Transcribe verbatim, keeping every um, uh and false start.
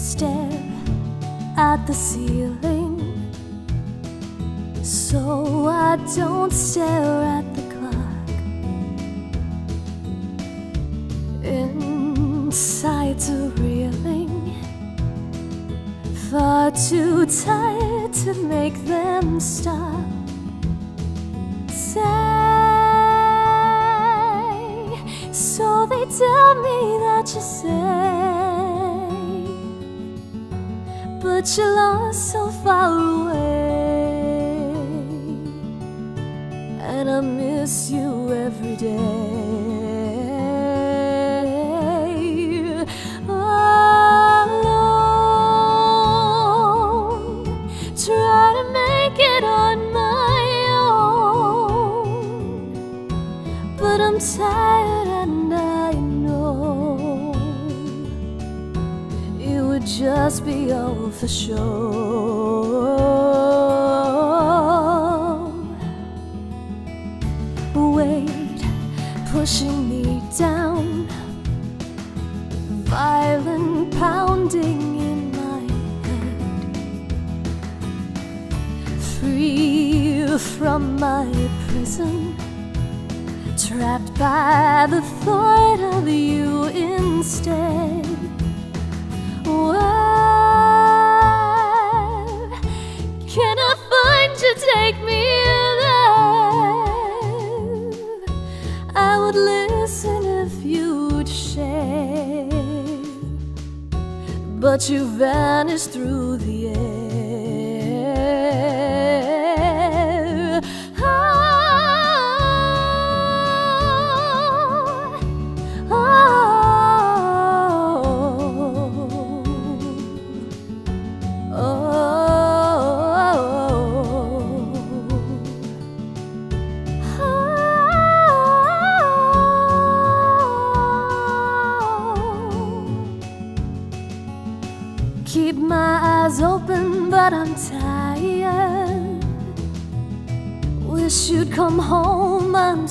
stare at the ceiling, so I don't stare at the clock. Insides are reeling, far too tired to make them stop. Say, so they tell me that you say, but you're lost so far away, and I miss you every day. Alone, try to make it on my own, but I'm tired and I know it would just be all for show. Weight pushing me down, violent pounding in my head. Free from my prison, trapped by the thought of you instead. Where can I find you? Take me there. I would listen if you'd share, but you vanished through the air. Keep my eyes open, but I'm tired. Wish you'd come home, I'm